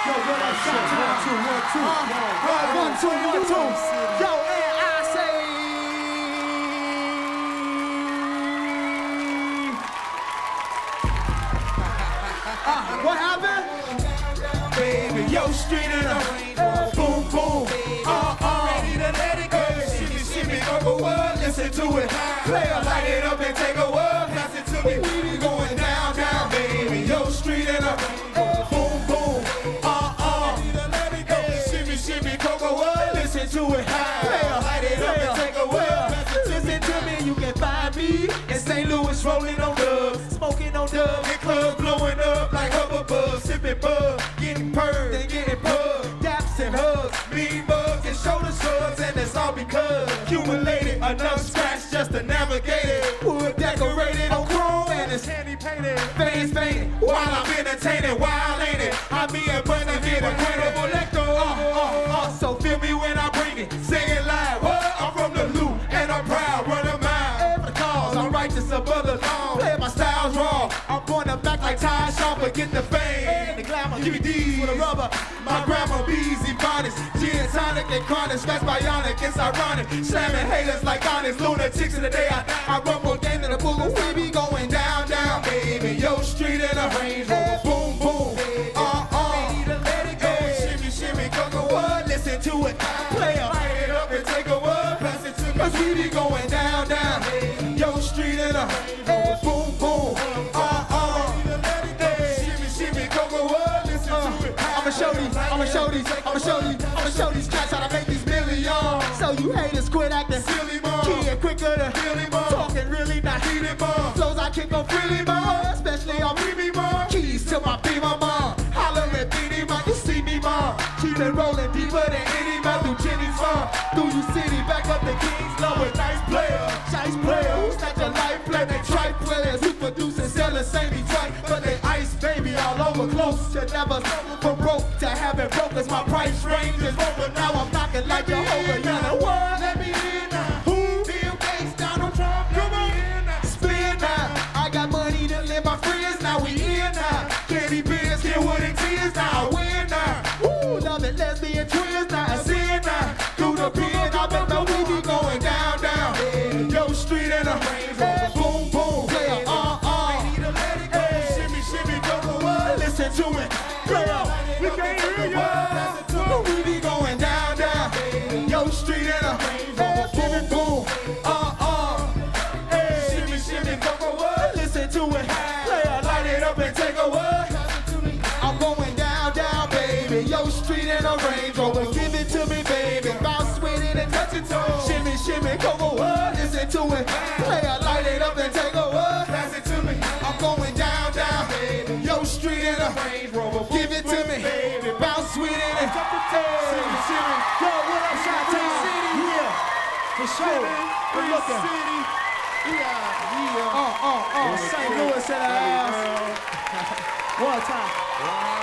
Yo, what up, shot? 1, 2, 1, 2. 1, 2, 1, 2. Yo, and I say. What happened? Baby, yo, street in a boom, boom. Ready to let it go. Shimmy, shimmy, go what? Listen to it. Play a light it up and take a whirl. Pass it to me. We going down, down, baby. Yo, street in a boom, boom. Ready to let it go. Shimmy, shimmy, go what? Listen to it. Play a light it up and take a whirl. Listen to me, you can find me in St. Louis rolling on dubs, smoking on dubs, in clubs blowing up like hubba sipping bug, getting purred and getting pugged, daps and hugs, mean bugs and shoulder shrugs, and it's all because accumulated enough scratch just to navigate it. Wood decorated on chrome and it's handy painted, fans fainted while I'm entertaining. Wild ain't it? I be a bunny, get a credible lector. So feel me when I bring it, sing it live. I'm from the loop and I'm proud, run a mile. Every cause I'm righteous above the law. Play my styles raw. I'm going to back like Ty Shaw, forget the fame, the glamour. Give me D's with a rubber. My grandma B's, Ebonics, gin tonic and chronic, scratch bionic. It's ironic, slamming haters like honest lunatics in the day. I run more game than a booger. We be going down, down, baby. Yo, street in a Range Rover, boom, boom. Ready to let it go. Shimmy, shimmy, go what? Listen to it. Play up, light it up and take a word. Pass it to me. Cause we be going down, down. Yo, street in a boom, boom. Shimmy, go what? Listen to it. I'ma show these cats how to make these millions. So you haters quit acting silly, mom. Kid quicker to healing, mom. Talking really not heated, mom. Flows I kick on freely, mom. Especially on BB, mom. Keys to my beamer, mom. Holler at BD, mom. You see me, mom. Keep it rolling deeper than any man through Jenny's farm. Through you city, back up the Kings, low with nice player. Nice player, who's not your life player? They tripe players who produce and sell the same right, but they ice baby all over close. You never from broke to having broke, cause my price range is over. Now I'm knocking like Jehovah. You know what? Let me in now. Who? Bill Gates, Donald Trump. Come on. Spin now. I got money to live my friends. Now we in now. Candy beers, Kenwood and tears. Now I win now. Woo, love it, lesbian twins. Now I sin now. Through the pen, I bet the we be going down, down. Yo, street in a Range Rover, boom, boom. Play shimmy, go what? Listen to it. Play up. We can't hear ya. We be going down, down. Yo, street in a Range Rover, boom, boom. Shimmy, go what? Listen to it. Play up, light it up and take a what? I'm going down, down, baby. Yo, street in a Range Rover, give it to me, baby. Bounce with it and touch it too. Shimmy, go what? Listen to it. Play up, light it up and take a what? Pass it to me. I'm going down, down, baby. Yo, street in a Range Rover, give it to me, baby. Bounce with it and touch it too. Shimmy. Yo, what up, Shot City? Yeah, for sure. Good looking. Yeah. St. Louis in the house. One time.